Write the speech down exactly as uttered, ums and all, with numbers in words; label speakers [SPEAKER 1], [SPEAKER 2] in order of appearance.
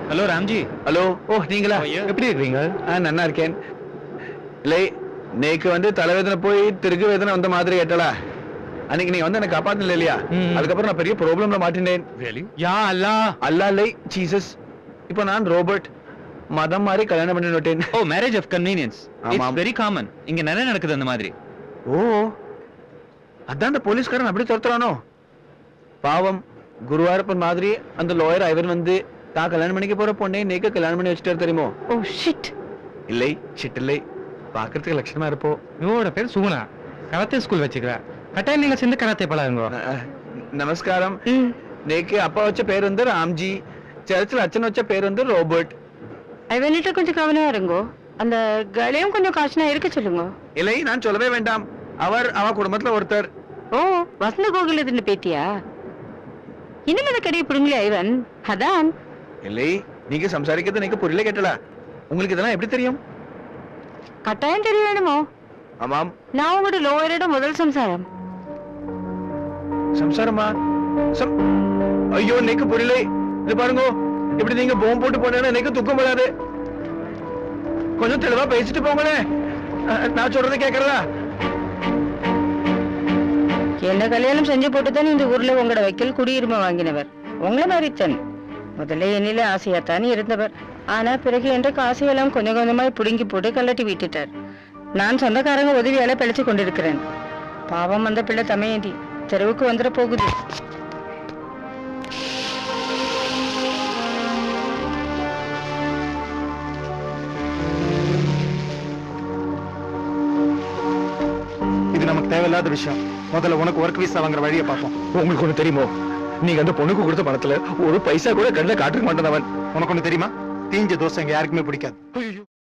[SPEAKER 1] Hello Ramji.
[SPEAKER 2] Hello. ஓ நீங்களா?
[SPEAKER 1] எப்படி இருக்கீங்க?
[SPEAKER 2] ஆ நல்லா இருக்கேன். இல்லை நேக்கு வந்து தலைவேதனை போய் திருகு வேதனை வந்த மாதிரி கேட்டலா அன்னைக்கு நீங்க வந்து எனக்கு காப்பாத்தல இல்லையா? அதுக்கப்புறம் நான் பெரிய ப்ராப்ளம்ல மாட்டினேன்.
[SPEAKER 1] Really? யா அல்லாஹ்.
[SPEAKER 2] அல்லாஹ் இல்லை ஜீசஸ். இப்போ நான் ரோபர்ட் மதம் மாதிரி கல்யாணம் பண்ணி விட்டேன்.
[SPEAKER 1] Oh marriage of convenience. It's very common. இங்க நிறைய நடக்குது அந்த மாதிரி.
[SPEAKER 2] ஓ அதான் அந்த போலீஸ்காரன் அப்படி துரத்துறானோ? பாவம் குருவாரப்பன் மாதிரி அந்த லாயர் ஐவன் வந்து தான் கல்யாணம் பண்ணிக்க போற பொண்ணை நேக்கு கல்யாணம் பண்ணி வச்சுட்டாரு தெரியுமோ?
[SPEAKER 3] Oh shit.
[SPEAKER 2] இல்லை ஷிட் இல்லை, பாக்குறதுக்கு லட்சணமா இருப்போ.
[SPEAKER 4] இவரோட பேர் சுகுணா. கராத்தே ஸ்கூல் வச்சுக்கிற கட்டாயம் நீங்க சேர்ந்து கராத்தே பழகுங்க.
[SPEAKER 2] நமஸ்காரம். நேக்கு அப்பா வச்ச பேர் வந்து ராம்ஜி, சர்ச்சில் அச்சன் வச்ச பேர் வந்து ரோபர்ட்.
[SPEAKER 3] ஐவன்கிட்ட கொஞ்சம் கவனமா இருங்கோ. அந்த கலையும் கொஞ்சம் காசுனா இருக்க சொல்லுங்க.
[SPEAKER 2] இல்லை நான் சொல்லவே வேண்டாம், அவர் அவ குடும்பத்துல ஒருத்தர்.
[SPEAKER 3] ஓ வசந்த கோகுல் இதுன்னு பேத்தியா? இனிமே கடையை பிடுங்களே ஐவன். அதான்.
[SPEAKER 2] இல்லை நீங்க சம்சாரிக்கிறது நீங்க புரியல கேட்டலா. உங்களுக்கு இதெல்லாம் எப்படி தெரியும்?
[SPEAKER 3] கட்டாயம் தெரிய வேணுமோ?
[SPEAKER 2] ஆமாம்.
[SPEAKER 3] நான் உங்களோட லோயரோட முதல் சம்சாரம்.
[SPEAKER 2] சம்சாரமா? சம் ஐயோ நீக்கு புரியல. இது பாருங்க, இப்படி நீங்க போம் போட்டு போனேன்னா எனக்கு துக்கம் வராது. கொஞ்சம் தெளிவா பேசிட்டு போங்களே. நான் சொல்றதை கேக்குறதா?
[SPEAKER 3] என்ன கல்யாணம் செஞ்சு போட்டுதான் இந்த ஊர்ல உங்களோட வைக்கல் குடியுரிமை வாங்கினவர். உங்களை மாதிரித்தன் முதல்ல என்னில ஆசையாத்தான் இருந்தவர். ஆனா பிறகு என்ற ஆசையெல்லாம் கொஞ்சம் கொஞ்சமாய் புடுங்கி போட்டு கல்லட்டி விட்டுட்டார். நான் சொந்தக்காரங்க உதவியால பிழைச்சு கொண்டிருக்கிறேன். பாவம் அந்த பிள்ளை தமையந்தி தெருவுக்கு வந்துட போகுது.
[SPEAKER 4] இது நமக்கு தேவையில்லாத விஷயம். முதல்ல உனக்கு ஒர்க் வீசா வாங்குற வழியை பார்ப்போம்.
[SPEAKER 2] உங்களுக்கு ஒண்ணு தெரியுமோ? நீங்க அந்த பொண்ணுக்கு கொடுத்த பணத்துல ஒரு பைசா கூட கண்ணில் காட்டுக்க மாட்டேன். அவன்
[SPEAKER 4] உனக்கு ஒண்ணு தெரியுமா? தீஞ்ச தோசை எங்க யாருக்குமே பிடிக்காது.